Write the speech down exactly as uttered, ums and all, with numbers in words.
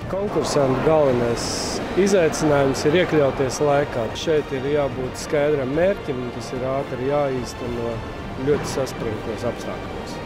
Konkursantu galvenais izaicinājums ir iekļauties laikā. Šeit ir jābūt skaidram mērķim, un tas ir ātri jāīsteno ļoti saspringtos apstākļos.